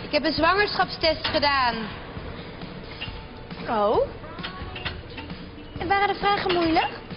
Ik heb een zwangerschapstest gedaan. Oh? En waren de vragen moeilijk?